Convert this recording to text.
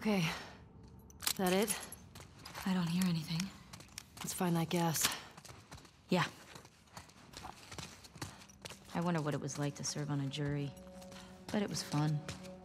Okay. That it? I don't hear anything. Let's find that gas. Yeah. I wonder what it was like to serve on a jury. But it was fun.